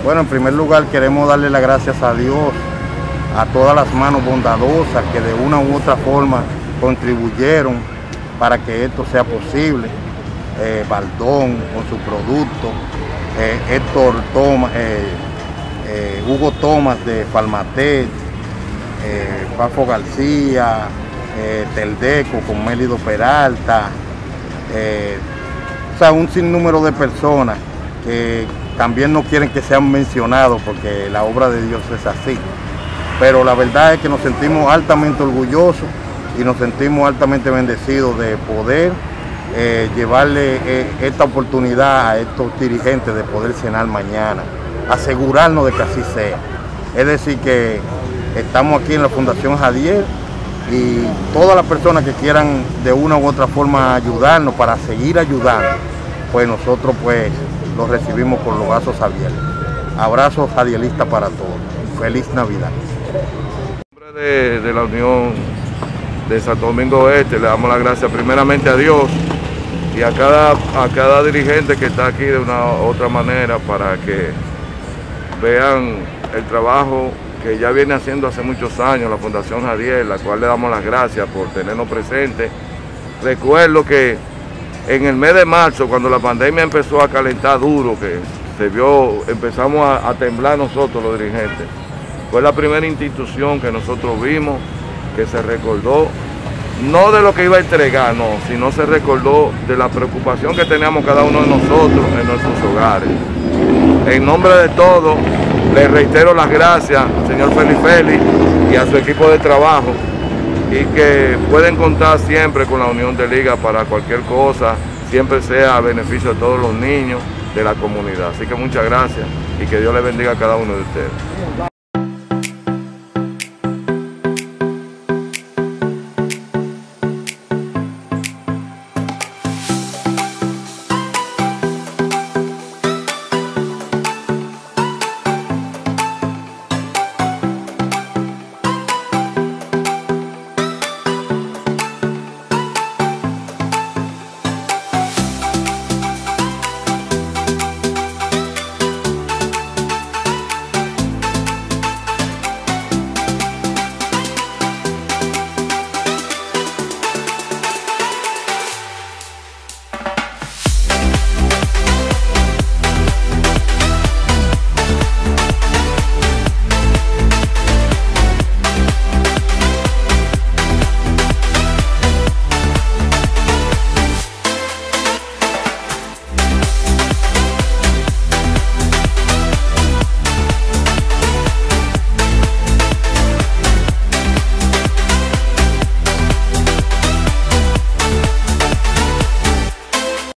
Bueno, en primer lugar queremos darle las gracias a Dios, a todas las manos bondadosas que de una u otra forma contribuyeron para que esto sea posible. Baldón con su producto, Héctor Thomas, Hugo Thomas de Farmatet, Fafo García, Teldeco con Mélido Peralta, o sea, un sinnúmero de personas que también no quieren que sean mencionados porque la obra de Dios es así. Pero la verdad es que nos sentimos altamente orgullosos y nos sentimos altamente bendecidos de poder llevarle esta oportunidad a estos dirigentes de poder cenar mañana, asegurarnos de que así sea. Es decir, que estamos aquí en la Fundación Jadiel y todas las personas que quieran de una u otra forma ayudarnos para seguir ayudando, pues nosotros pues los recibimos con los brazos abiertos. Abrazos jadielistas para todos. Feliz Navidad. En nombre de la Unión de Santo Domingo Este le damos las gracias primeramente a Dios y a cada dirigente que está aquí de una u otra manera para que vean el trabajo que ya viene haciendo hace muchos años la Fundación Jadiel, la cual le damos las gracias por tenernos presentes. Recuerdo que en el mes de marzo, cuando la pandemia empezó a calentar duro, que se vio, empezamos a temblar nosotros los dirigentes, fue la primera institución que nosotros vimos, que se recordó, no de lo que iba a entregar, no, sino se recordó de la preocupación que teníamos cada uno de nosotros en nuestros hogares. En nombre de todos, le reitero las gracias al señor Félix y a su equipo de trabajo, y que pueden contar siempre con la Unión de Liga para cualquier cosa, siempre sea a beneficio de todos los niños de la comunidad. Así que muchas gracias y que Dios les bendiga a cada uno de ustedes.